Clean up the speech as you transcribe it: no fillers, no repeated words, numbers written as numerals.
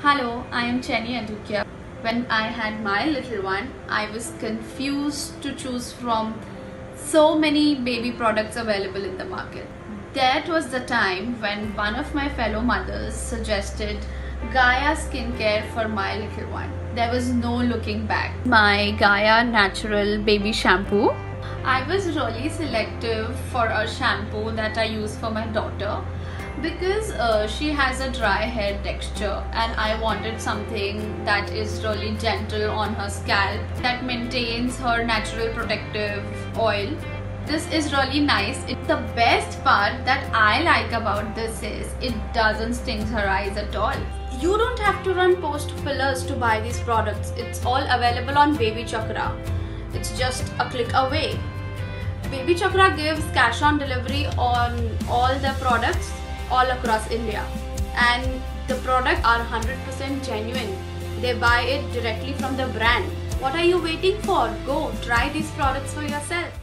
Hello, I am Cheni Adukia. When I had my little one, I was confused to choose from so many baby products available in the market. That was the time when one of my fellow mothers suggested GAIA skincare for my little one. There was no looking back. My GAIA natural baby shampoo. I was really selective for a shampoo that I use for my daughter because she has a dry hair texture and I wanted something that is really gentle on her scalp, that maintains her natural protective oil. This is really nice. The best part that I like about this is it doesn't sting her eyes at all. You don't have to run post fillers to buy these products. It's all available on BabyChakra. It's just a click away. BabyChakra gives cash on delivery on all their products all across India, and the products are 100% genuine. They buy it directly from the brand. What are you waiting for? Go try these products for yourself.